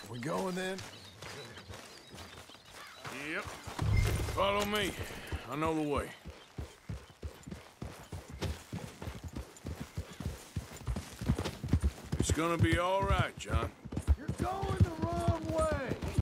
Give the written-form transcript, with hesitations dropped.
We going then? Yep. Follow me. I know the way. It's gonna be all right, John. You're going the wrong way!